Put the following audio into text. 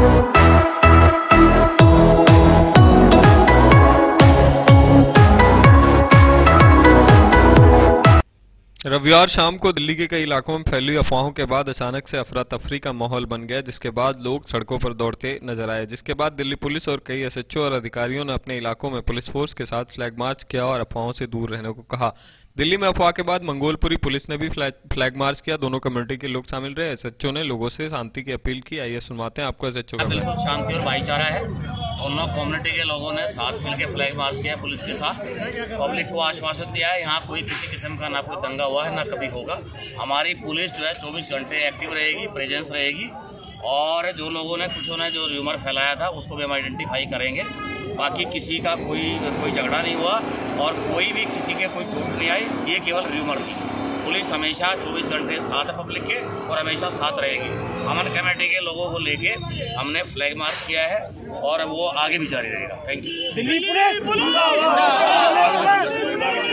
रविवार शाम को दिल्ली के कई इलाकों में फैली अफवाहों के बाद अचानक से अफरा तफरी का माहौल बन गया, जिसके बाद लोग सड़कों पर दौड़ते नजर आए। जिसके बाद दिल्ली पुलिस और कई एसएचओ और अधिकारियों ने अपने इलाकों में पुलिस फोर्स के साथ फ्लैग मार्च किया और अफवाहों से दूर रहने को कहा। दिल्ली में अफवाह के बाद मंगोलपुरी पुलिस ने भी फ्लैग मार्च किया। दोनों कम्युनिटी के लोग शामिल रहे। एसएचओ ने लोगों से शांति की अपील की। आइए सुनवाते हैं आपको एसएचओ का। बिल्कुल शांति और भाईचारा है। दोनों कम्युनिटी के लोगों ने साथ मिलकर फ्लैग मार्च किया पुलिस के साथ। पब्लिक को आश्वासन दिया है यहाँ कोई किसी किस्म का ना कोई दंगा हुआ है ना कभी होगा। हमारी पुलिस जो है 24 घंटे एक्टिव रहेगी, प्रेजेंस रहेगी और जो लोगों ने कुछ ने जो र्यूमर फैलाया था उसको भी हम आइडेंटिफाई करेंगे। बाकी किसी का कोई झगड़ा नहीं हुआ और कोई भी किसी के कोई चोट नहीं आई, ये केवल र्यूमर थी। पुलिस हमेशा 24 घंटे साथ है पब्लिक के और हमेशा साथ रहेगी। अमन कमेटी के लोगों को लेके हमने फ्लैग मार्च किया है और वो आगे भी जारी रहेगा। Thank you. दिल्ली पुलिस